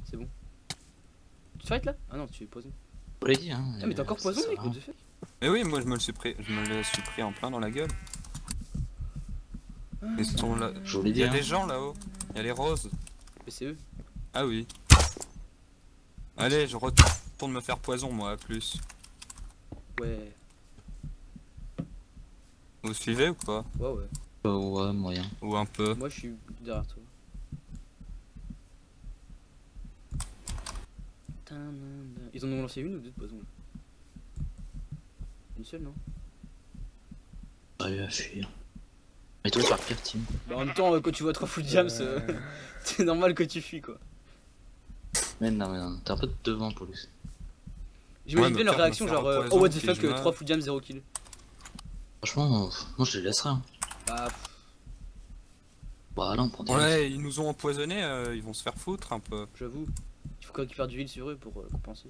c'est bon. Tu fight là? Ah non, tu es poison. Je l'ai dit, hein. Ah, mais t'es encore poison, mec, what the fuck? Mais oui, moi je me le suis pris en plein dans la gueule. Ils sont là. Je vous l'ai Il dit, y a hein. des gens là-haut. Il y a les roses. Mais c'est eux. Ah oui. Allez, je retourne me faire poison moi, à plus. Ouais. Vous suivez ou quoi? Ouais. Ouais, moyen. Ou un peu? Moi, je suis derrière toi. Ils en ont lancé une ou deux de poison là? Une seule, non? J'arrive à fuir. Mais toi, tu vas pire, team. Bah, en même temps, quand tu vois 3 full jams, c'est normal que tu fuis quoi. Mais non, t'es un peu devant, Paulus. J'imagine Ouais, bien leur me réaction, faire genre un oh poison, what the puis fuck, je meurs. 3 full jams, 0 kill. Franchement, moi je les laisserai. Hein. Bah, Bah là, on prend des risques. Ouais, ils nous ont empoisonnés, ils vont se faire foutre un peu. j'avoue, il faut qu'on récupère du heal sur eux pour compenser.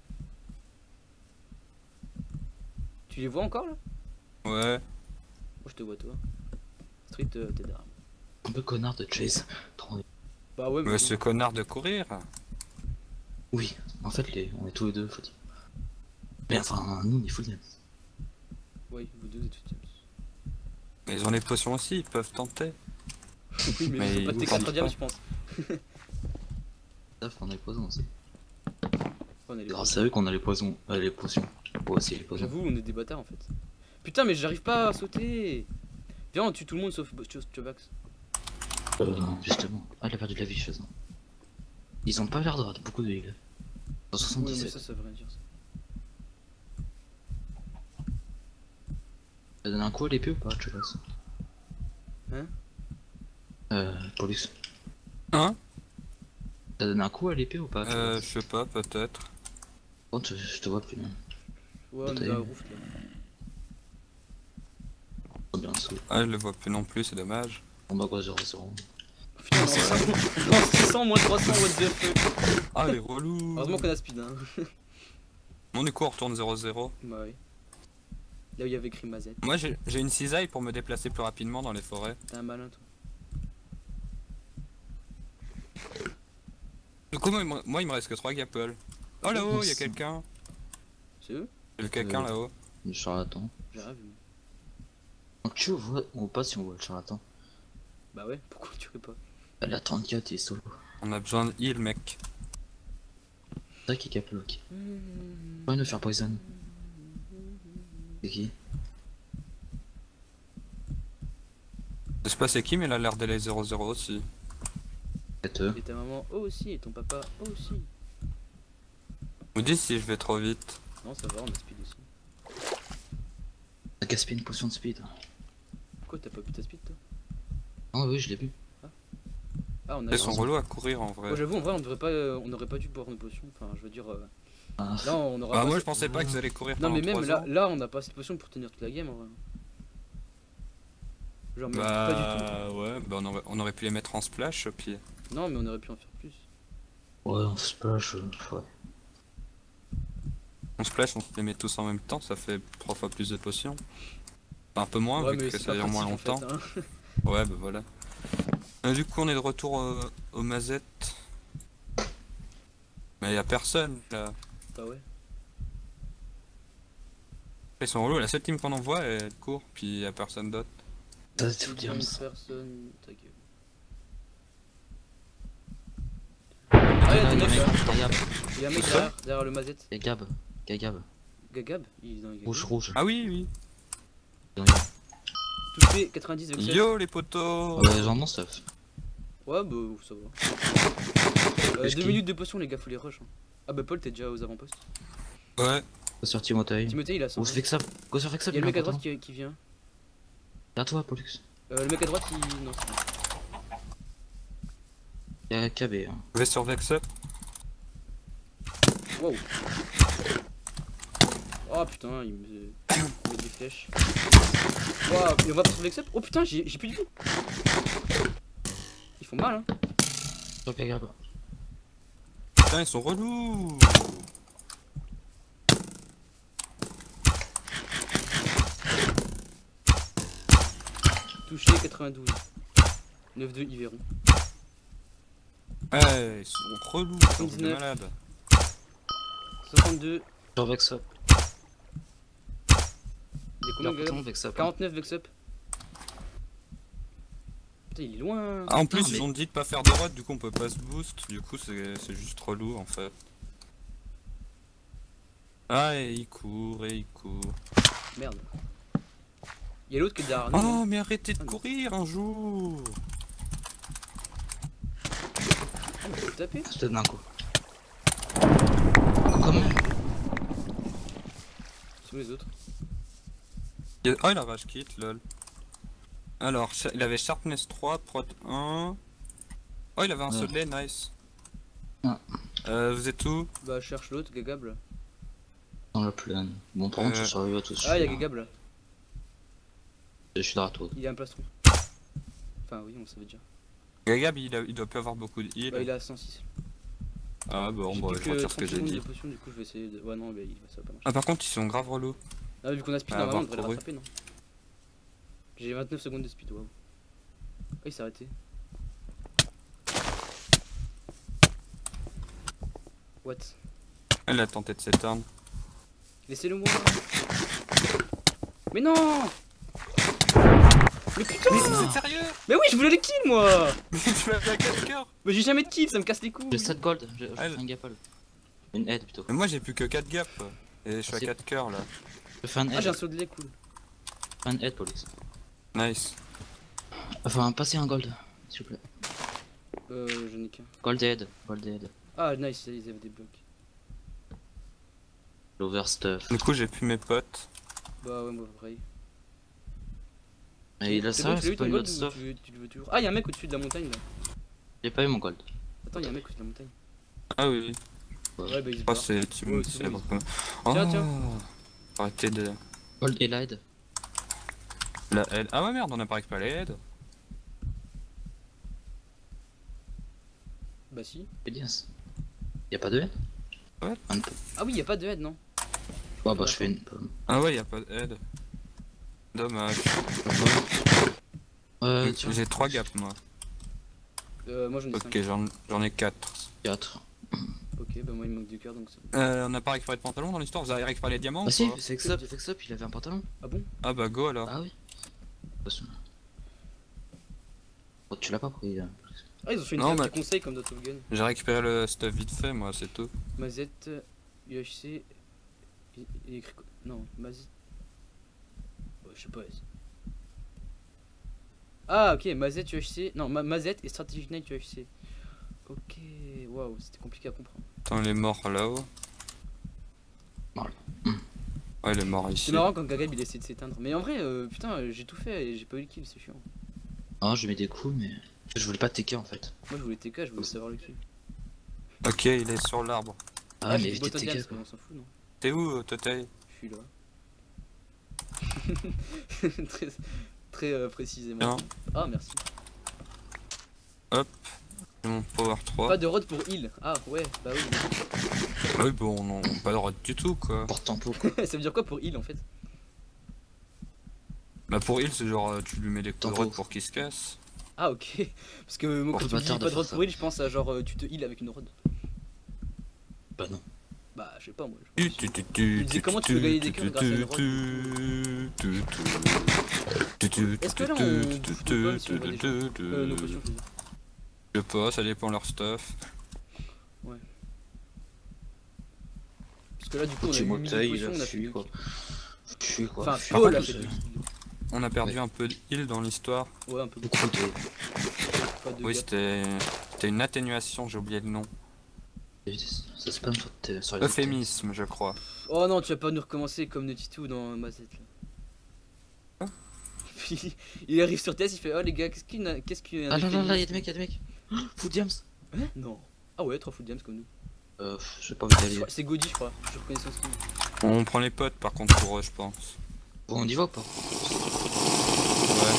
Tu les vois encore là? Ouais. Moi je te vois toi. Street, t'es derrière. Un peu connard de Chase. Trop- Bah ouais, mais Mais ce connard de courir. Oui, en fait, on est tous les deux, faut dire. Mais enfin, nous, on est full game. ouais, vous deux êtes full jams. Mais ils ont les potions aussi, ils peuvent tenter. Oui, mais Mais ils ont pas ils tes tentent 4 jams, pas. je pense. Sauf qu'on a les poisons aussi. On est les Grâce à eux qu'on a les poisons. Les potions. Ouais, aussi les poisons. J'avoue, on est des bâtards en fait. Putain, mais j'arrive pas à sauter. Viens, on tue tout le monde sauf Chobax. Justement. Ah, il a perdu de la vie, chez eux. Ils ont pas l'air d'avoir beaucoup de heal. Ouais, 177. mais ça veut rien dire ça. T'as donné un coup à l'épée ou pas, Chobax? Hein? Paulus. Hein? T'as donné un coup à l'épée ou pas, Je Chobax? sais pas, peut-être. Bon, je te vois plus. Ouais, on est dans la roof là. Trop bien sous. Ah, je le vois plus non plus, c'est dommage. On va quoi, 0-0. Putain, non, 600, moins 300, what the fuck. Ah, les relous. Heureusement qu'on a speed, hein. Bon, du coup, on retourne 0-0. Bah oui. Là où il y avait écrit Mazette. Moi, j'ai une cisaille pour me déplacer plus rapidement dans les forêts. T'es un malin, toi. Du coup, moi il me reste que 3 gapples. Oh là-haut, il y a quelqu'un. C'est eux? Il y a quelqu'un là-haut. Le charlatan. J'ai rêvé. Donc tu vois ou pas si on voit le charlatan? Bah ouais, pourquoi tu tuerais pas? La 34 est solo. On a besoin de heal, mec. C'est vrai qu'il est capable, ok. Pas nous faire poison. C'est qui? Je sais pas c'est qui, mais il a l'air d'aller 0-0 aussi. C'est eux. Et ta maman aussi, et ton papa aussi. Vous dites si je vais trop vite. Non, ça va, on a speed aussi. T'as gaspillé une potion de speed. Pourquoi t'as pas pu ta speed toi? Ah oui, je l'ai vu. Ah, on a. Ils sont relous à courir en vrai. Moi j'avoue, en vrai, on n'aurait pas dû boire nos potions. Enfin, je veux dire. Ah, Là, on aura Ah, pas moi assez- je pensais pas qu'ils allaient courir Non, pendant mais même 3 là, ans. là, on n'a pas assez de potions pour tenir toute la game en vrai. Genre, mais pas du Bah ouais, bah on aurait pu les mettre en splash puis. tout. Non, mais on aurait pu en faire plus. ouais, on splash, ouais. En splash, on les met tous en même temps, ça fait 3 fois plus de potions. Enfin, un peu moins, Ouais, vu mais que c'est ça pas dure moins pratique, en longtemps. fait, hein. Ouais, bah voilà. Du coup, on est de retour au Mazette. Mais y a personne là. Bah ouais. Ils sont relous, la seule team qu'on envoie elle court, puis y a personne d'autre. Ça, c'est fou, Une James. personne. Ta gueule. Ah, y'a des mecs là. Regarde, Y'a un mec derrière le mazette. y'a Gab. Y'a Gab. Gagab, il est dans les Gagab. Rouge. Ah oui, oui. Touché 90 avec Yo les potos. Genre non stuff. Ouais, bah ça va. Qu'est-ce 2 qui- minutes de potion, les gars, faut les rush. Hein. Ah bah Paul, t'es déjà aux avant-postes. Ouais. Go sur Timothée. Timothée, il a 100. Go sur Fexap. Go sur Fexap. Y'a le mec à droite qui vient. Y'a toi, Pollux. Le mec à droite, il. Non, c'est bon. Y'a KB. Hein. Je vais sur Vex Up. Wow. Oh putain, il me met des flèches. Wow, et on va pas sur l'except. Oh putain, j'ai plus de vie. Ils font mal, hein. Sur Gab. Putain, ils sont relous. Touché 92. 9-2, ils verront. Ouais, ils sont relous, ils sont de 79. malade. 62. Genre Vex Up. Il est combien, Leur Gagab pourtant Vex Up. 49 Vex Up. Putain, il est loin. Ah, en plus, Non, mais- ils ont dit de pas faire de rot, du coup on peut pas se boost, du coup c'est juste relou en fait. Ah, et il court, et il court. Merde. Il y a l'autre qui est derrière nous. Oh, non mais arrêtez de Ah, non. courir un jour. Ah, mais faut le taper. C'était d'un coup. Quand même. C'est où les autres? Oh, il a rage kit, lol. Alors, il avait Sharpness 3, Prot 1. Oh, il avait un Ouais. Sodley, nice. Ah. Vous êtes où? Bah, je cherche l'autre, Gagab là. Dans la plaine. Bon, par contre, je survive à tous. Ah, il y a Gagab là. Je suis de retour. Il est un plastron. Enfin, oui, on savait déjà. Gagab, il doit plus avoir beaucoup de heal. Bah, il a 106. Ah, bon, J'ai bah, plus je retire ce 30 que j'ai secondes dit. de potion, du coup, je vais essayer de. Ouais, non, bah, ça va pas marcher. Ah, par contre, ils sont grave relous. Ah, vu qu'on a speed, Ah, normalement, on avoir devrait le couru. rattraper, non? J'ai 29 secondes de speed, waouh. Ah, il s'est arrêté. What? Elle a tenté de s'éteindre. Laissez-le moi. Mais non. Mais putain. Mais vous êtes sérieux? Mais oui, je voulais les kills moi. Mais tu m'as fait à 4 cœurs. Mais j'ai jamais de kills, ça me casse les couilles. J'ai 7 gold. J'ai Ah, fait un gapple. Une aide plutôt. Mais moi j'ai plus que 4 gaps. Et je suis à C'est- 4 cœurs là. Je fais un Ah, j'ai un aide. saut de lait cool. Un aide, police. Nice. Enfin, passez un gold, s'il vous plaît. Je n'ai qu'un. Gold aide. Gold aide. Ah, nice, ils avaient des blocs. L'overstuff. Du coup j'ai plus mes potes. Bah, ouais, moi, pareil. Mais il a C'est ça, bon, tu l'as c'est eu pas ton une gold autre ou stuff. tu le veux toujours? Ah, y'a un mec au-dessus de la montagne là. J'ai pas eu mon gold. Attends, y'a un mec au-dessus de la montagne. Ah oui. Ouais, bah, il se Oh, barre. c'est Team Ouais, c'est célèbre bon, quoi. Oh. Tiens, tiens. Arrêtez de. Gold et l'aide. La aide. Ah ouais, merde, on a pas récupéré les aides. Bah, si. C'est bien ça. Y'a pas de aide? Ouais. Un peu. Ah, oui, y'a pas de head, non? Ouais, bah je fais une pomme. Ah ouais, y a pas d'aide. Dommage. Tiens. J'ai 3 gaps moi. Moi, j'en ai 5. Ok, j'en ai 4. 4. Ok, bah, moi, il me manque du cœur donc ça. On n'a pas récupéré de pantalon dans l'histoire, vous avez récupéré les diamants Ah ou si, pas Vex Up, il avait un pantalon. Ah bon? Ah bah go alors. Ah oui. Attention. Oh, tu l'as pas pris. Ah, ils ont fait une Non, carte mais- de conseil comme dans Top Gun. J'ai récupéré le stuff vite fait moi, c'est tout. Mazette, UHC. Il écrit quoi? Non, Mazette. Ouais, je sais pas. vas-y. Ah, ok, Mazette UHC. Non, Mazette et Strategic Night UHC. Ok, waouh, c'était compliqué à comprendre. Attends, il est mort là-haut. Mort. Ouais, il est mort ici. C'est marrant quand Gagab il essaie de s'éteindre. Mais en vrai, putain, j'ai tout fait et j'ai pas eu le kill, c'est chiant. Ah, je mets des coups, mais. Je voulais pas TK en fait. Moi je voulais TK, je voulais savoir le kill. Ok, il est sur l'arbre. Ah, mais j'ai évitez des de bottes TK mais quoi. on s'en fout, non? T'es où, Totei? Je suis là. très très précisément. Tiens, Ah, merci. j'ai mon power 3. Pas de rod pour heal. Ah, ouais, bah oui. Ah oui, bon, non, pas de rot du tout quoi. Pour tempo quoi. Ça veut dire quoi pour heal en fait? Bah pour heal, c'est genre tu lui mets des coups de Tempo. rot pour qu'il se casse. Ah, ok. Parce que moi, Pour quand le tu me dis bâtard pas de de rod faire pour heal, je pense à genre tu te heal avec une rod. Bah non. Bah, je sais pas moi. Tu disais comment tu peux gagner des cœurs grâce à une rod, Est-ce que là, on bouffe nos pommes si on voit des gens nos potions, je veux dire. Je sais pas, ça dépend leur stuff. Parce que là, du coup, on a Tu eu 1000 m'otailles, potions, on a fait fuis 2 quoi. kills. Fuis quoi. Enfin, Fuis. Paul Par a fait contre, 2 kills. On a perdu un peu de heal dans l'histoire. Ouais, un peu beaucoup de. pas de Oui, gap. c'était une atténuation, j'ai oublié le nom. Ça spam sur les. Euphémisme, je crois. Oh non, tu vas pas nous recommencer comme Nutito dans Mazette là. Hein? Puis il arrive sur TS, il fait oh les gars, qu'est-ce qu'il y a Ah là là là, y'a des mecs, Food Diams. Hein? Non. Ah ouais, 3 full diams comme nous. J'ai pas envie d'aller. C'est Gaudi, je crois. Je reconnais son skin. On prend les potes par contre pour eux, je pense. Bon, on y va ou pas? Ouais.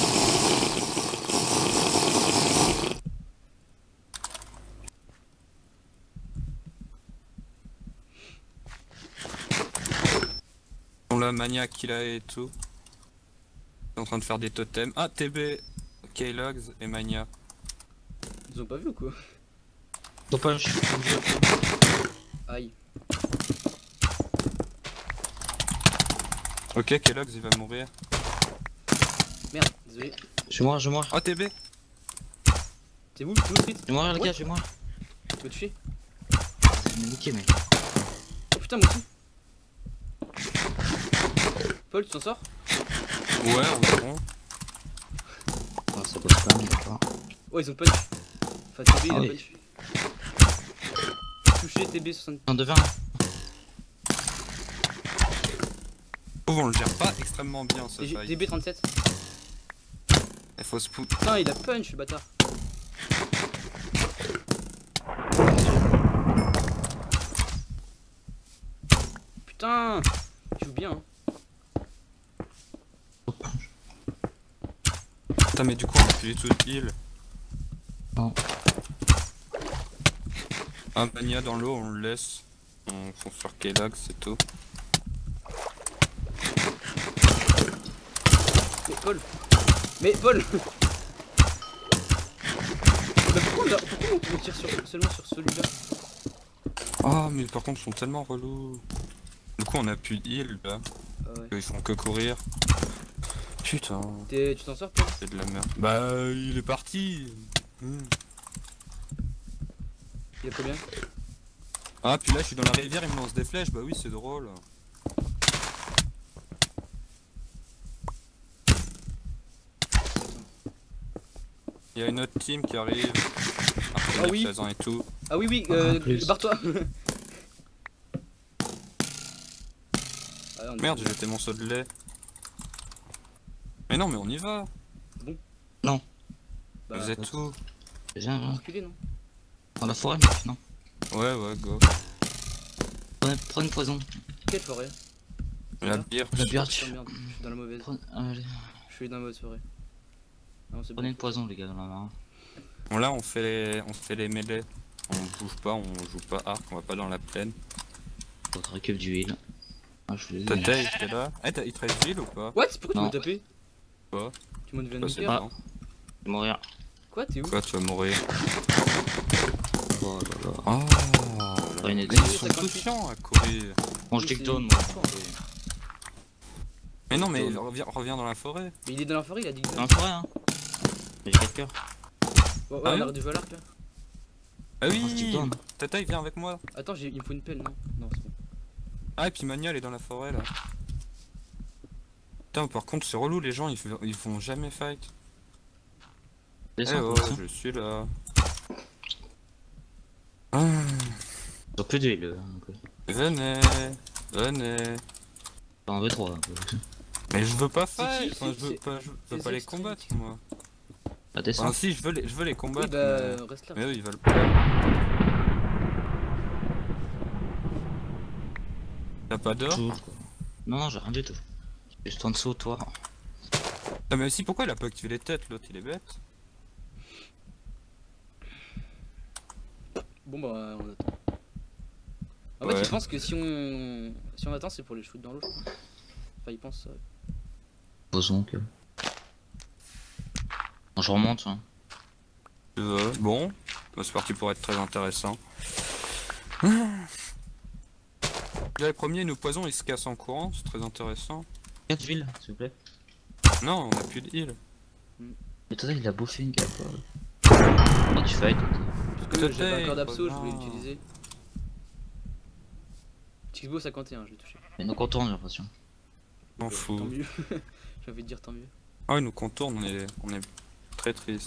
On l'a maniaque qu'il a et tout. Il est en train de faire des totems. Ah, TB, K-Logs et Mania. Ils ont pas vu ou quoi? Faut pas Aïe. Ok, Kellogg's il va mourir. Merde, désolé. Je vais mourir. Oh TB. T'es où le street? Je vais mourir les gars, je vais mourir. Tu m'as touché? Je vais me niquer mec. Oh putain, moi aussi. Paul, tu t'en sors? Ouais, environ. Ah, ça bosse pas, d'accord. Oh, ils ont punch. Enfin, TB, il Ah a oui. punch. Touché TB 60. On devient. On le gère pas extrêmement bien ce fight. TB 37. Il faut se pout. Putain, il a punch, le bâtard. Putain, il joue bien. Hein. Putain, mais du coup, on a plus du tout de heal. Non. Un Mania dans l'eau, on le laisse. On fonce sur Kellogg, c'est tout. Mais Paul. Mais Paul. Bah pourquoi on tire seulement sur celui-là? Oh, mais par contre, ils sont tellement relous. Du coup, on a plus de heal là. Ah ouais. Ils font que courir. Putain, Tu t'en sors, Paul? c'est de la merde. Bah, il est parti. Il a combien? Ah, puis là, je suis dans la rivière, il me lance des flèches. Bah oui, c'est drôle. Il y a une autre team qui arrive. Ah oui. 16 ans et tout. Ah oui, oui, plus. barre-toi. Ah, on est- Merde, j'ai jeté mon seau de lait. Mais non, mais on y va. Bah, Vous êtes où? Viens, viens. reculé, non? Dans la forêt mec, non. Ouais, ouais, go. Prends une poison. Quelle forêt? La là bière. La Oh, birch. merde, je suis dans la mauvaise. Allez. Je suis dans la mauvaise forêt. Non, c'est bon. Prenez une poison les gars dans la main. Bon, là, on fait les mêlées. On bouge pas, on joue pas arc, on va pas dans la plaine. L'autre récup du heal. Ah, je suis Tata, il était là. Eh, il te reste ville ou pas? What? Pourquoi tu Non. m'as tapé? Quoi? Tu m'as devenu Bah, un c'est niqueur? bon. Je vais mourir. Quoi? T'es où? Quoi, tu vas mourir? Oh là là. Oh, Pas une ils idée. sont tous chiants à courir. Bon, je take down moi. Mais non, mais reviens dans la forêt. Mais il est dans la forêt, il a dit que. Dans la forêt hein. Mais j'ai 4 cœurs. Ouais, Ah on oui arrête de jouer à l'arc là. Ah je take oui! down. Tata, il vient avec moi. Attends, il me faut une pelle, non? Non, c'est bon. Ah, et puis Mania, elle est dans la forêt là. Putain, par contre, c'est relou, les gens ils font jamais fight. Eh Descends, oh, descends. je suis là. Ah, Ils ont plus de heal un peu. venez, venez. Enfin, un V3 un peu. Mais je veux pas C'est fight, qui, enfin, c'est- je veux c'est pas les extrême. combattre moi. Ah, descends. Enfin, si, je veux les Oui, combattre. bah, reste là. Mais eux ils veulent pas. T'as pas d'or? Toujours, quoi. Non, non, j'ai rien du tout. Juste en dessous, toi. Ah, mais aussi, pourquoi il a pas activé les têtes, l'autre il est bête? Bon, bah, on attend. En Ouais. fait, il pense que si on attend, c'est pour les shoot dans l'eau, je crois. Enfin, il pense ça. Posons que. Non, je remonte. Hein. Tu veux? Bon, bah, c'est parti pour être très intéressant. Là, le premier, nous poison, il se casse en courant, c'est très intéressant. 4 villes, s'il vous plaît. Non, on a plus de heal. Mais toi, il a bouffé une cape. Oh, tu fight. Parce que Peut-être, j'avais un corps d'abso, je pas voulais grave. l'utiliser. Xbo 51, je l'ai touché. Mais nous contourne, j'ai l'impression. M'en fous. Tant mieux. J'ai envie de dire tant mieux. Ah, il nous contourne, on est très triste.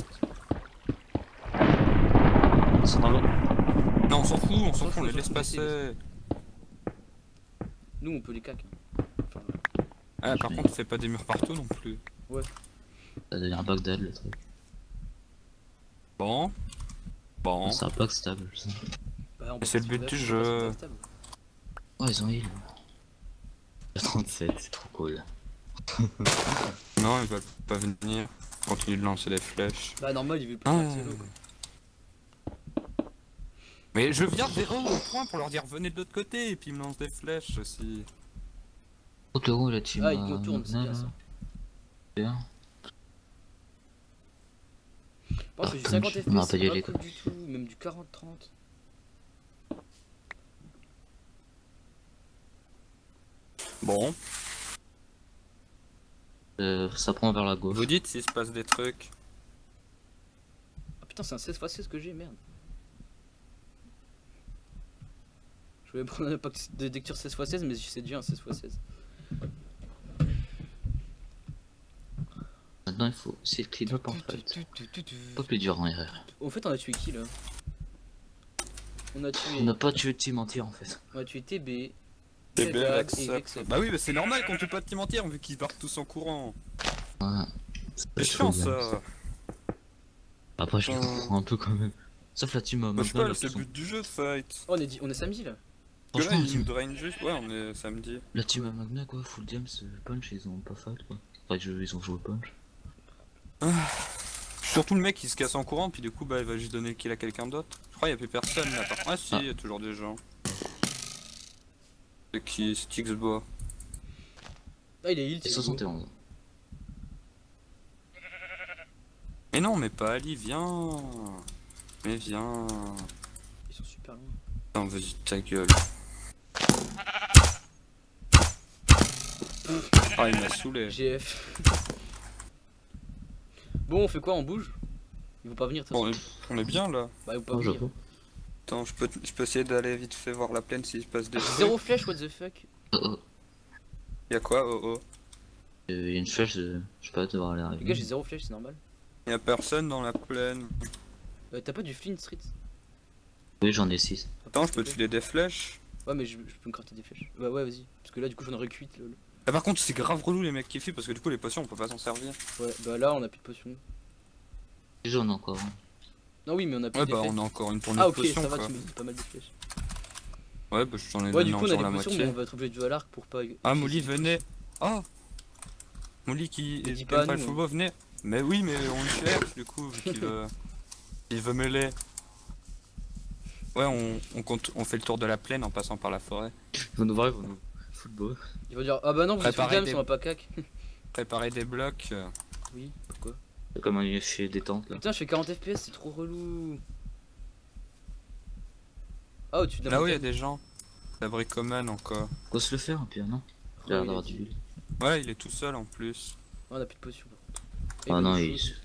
Ils sont dans l'eau. Non, on s'en fout, on s'en les fout, laisse passer. Nous, on peut les cac. Hein. Enfin, Ah, par contre, fais pas des murs partout non plus. Ça devient un Bagdad le truc. Bon. Bon. C'est un bug stable, ça. bah, on Et c'est le but du jeu. Oh, ils ont heal. 37, c'est trop cool. Non, ils veulent pas venir. Continue de lancer les flèches. Bah, normal, il veut pas Ah. faire solo, quoi. Mais je viens vers eux au point pour leur dire venez de l'autre côté et puis ils me lancent des flèches aussi. Oh, le haut, la team. Ah, il contourne, c'est bien ça. Bien. Par contre, j'ai Ah, 50 punch. FPS, On aurait pas c'est dû pas aller, cool quoi. du tout, même du 40-30. Bon, Ça prend vers la gauche. vous dites s'il se passe des trucs. Ah putain, c'est un 16x16 que j'ai, merde. Je voulais prendre un pack de lecture 16x16, mais c'est déjà un 16x16. Maintenant il faut essayer de clean up en fait. Pas plus dur en RR. Au fait, on a tué qui là? On a tué. On n'a pas tué Team entier en fait. On a tué TB. Et Telgag et Vexup. Bah oui, mais c'est normal qu'on tue pas de team entière vu qu'ils partent tous en courant. Ouais. C'est chiant ça. Après je les comprends un peu quand même. Sauf la team Bah, je sais pas, Magna, c'est le but du jeu de fight. Oh, on est samedi là. Parce que là, Franchement, ils nous drainent juste. Ouais, on est samedi. la team Magna quoi, full diams, punch, ils ont pas fight quoi. Enfin ils ont joué punch. Surtout le mec qui se casse en courant, puis du coup, bah il va juste donner le kill à quelqu'un d'autre. Je crois qu'il y a plus personne là. Ah si, il y a toujours des gens. C'est qui? C'est Xbois. Ah, il est heal, Et c'est 71. Mais non, mais pas Ali, viens. Mais viens. Ils sont super loin. Attends, vas-y, ta gueule. Ah, il m'a saoulé. GF. Bon, on fait quoi? On bouge? Ils vont pas venir, de toute Bon, façon. on est bien là. Bah, ils vont pas Oh, venir. j'avoue. Attends, je peux essayer d'aller vite fait voir la plaine s'il se passe des trucs. Zéro flèche, what the fuck? Oh, Y'a quoi? Oh oh. il y a une flèche, je sais pas, devrait aller Les arriver. gars, j'ai zéro flèche, c'est normal. Y'a personne dans la plaine. T'as pas du Flint Street? Oui, j'en ai 6. Attends, je peux te filer des flèches. Ouais, mais je peux me crafter des flèches. Bah, ouais, vas-y. Parce que là, du coup, j'en aurais que 8 lol. Ah, par contre, c'est grave relou les mecs qui filent parce que du coup, les potions on peut pas s'en servir. Ouais, bah là, on a plus de potions. J'en ai encore. Hein. Non, oui, mais on a plus Ouais, de bah on a encore une tournée Ah, de ok, potions ça va, quoi. tu me dis pas mal de flèches. Ouais, bah j'en ai Ouais, donné du coup, on a encore des la potions, mais moitié. on va être obligé de jouer à l'arc pour pas. Ah, Molly, venez. Oh Molly qui Mais dis est pas à pas le nous, hein. football, venez. Mais oui, mais on le cherche du coup, vu qu'il veut. Il veut mêler. Ouais, on fait le tour de la plaine en passant par la forêt. Ils vont nous voir, ils vont nous football. Ils vont dire, ah bah non, vous êtes Préparez Williams, des- on va pas cac. Préparer des blocs. Oui, pourquoi? C'est comme un chez détente là. Putain, je fais 40 FPS, c'est trop relou. Ah, au-dessus de la Là où il y a montagne. des gens. La bricomane encore. Faut se le faire, un pire, non? Il a l'air d'avoir du huile. Ouais, il est tout seul en plus. Oh, on a plus de potions par contre. Ah Et non, bonne il. chose,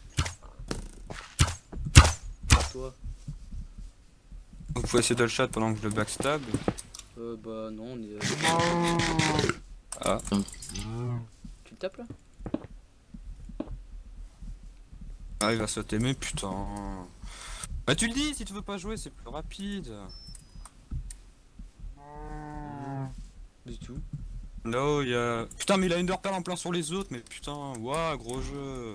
toi. Vous pouvez essayer de le shot pendant que je le backstab. Bah non, on est. Ah. Tu le tapes là? Ah, il va sauter, mais putain. Bah tu le dis, si tu veux pas jouer, c'est plus rapide. Du tout. Non, il y a... Putain, mais il a une Enderpearl en plein sur les autres, mais putain, waouh, gros jeu.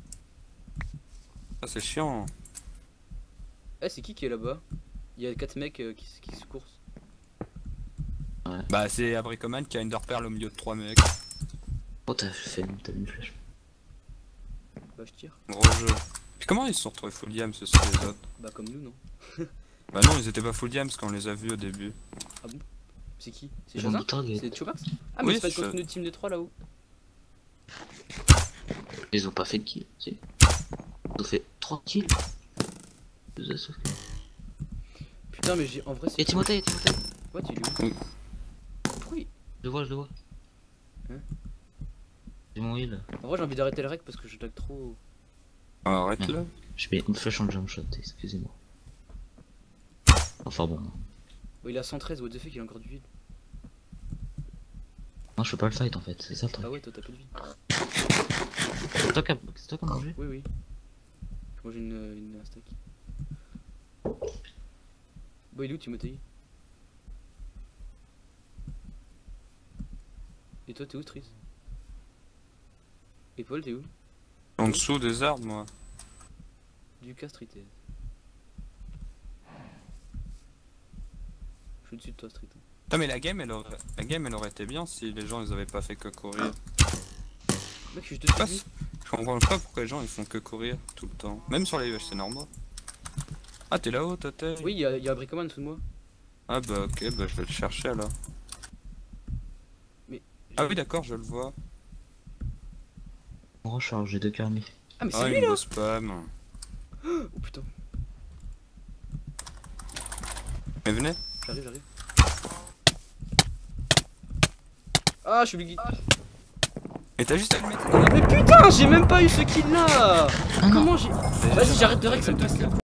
Ça c'est chiant. Eh, c'est qui est là-bas? Il y a 4 mecs qui se coursent. Bah c'est Abricoman qui a une Enderpearl au milieu de 3 mecs. Oh, t'as une flèche. Bah, je tire. Gros jeu. Puis comment ils se sont retrouvés full diams, ceux les autres? Bah, comme nous, non? Bah non, ils étaient pas full diams quand on les a vus au début. C'est qui? C'est Ils ont Shazam? du target. C'est Chopax? Ah, mais Oui, c'est pas c'est contre une team de 3 là-haut. Ils ont pas fait de kill, si. Ils ont fait 3 kills. Putain, mais j'ai. En vrai, c'est. Et Timothée, Ouais, tu l'as Oui. Pourquoi je le vois. Hein? C'est mon heal. En vrai, j'ai envie d'arrêter le rec parce que je lag trop. Ah, arrête là. Je mets une flèche en jump shot, excusez-moi. Enfin bon. Bon, il a 113, what the fuck, il a encore du vide. Non, je peux pas le fight en fait, c'est ça le truc. Ah ouais, toi t'as plus de vie. C'est toi qui as mangé? Oui, oui. Moi j'ai une stack. Bon, il est où Timothée? Et toi t'es où Tris? Et Paul t'es où? En dessous des arbres, moi. Lucas Street. Je suis au-dessus de toi Street. Putain, mais la game elle aurait été bien si les gens ils avaient pas fait que courir. Mec, je suis Pas- dessus. Je comprends pas pourquoi les gens ils font que courir tout le temps. Même sur les c'est normal. Ah, t'es là-haut, Tate? Oui, il y a un bricoman sous de moi. Ah bah ok, bah je vais le chercher alors. Mais. Ah oui d'accord, je le vois. On recharge, j'ai 2 carnets. Ah, mais c'est Ah, lui il là! me spam. Oh putain, Mais venez. j'arrive. Ah, je suis obligé. Et t'as juste à le mettre. Mais putain, j'ai même pas eu ce kill là. Ah non. Comment j'ai. Vas-y, j'arrête de rec, ça me casse les couilles.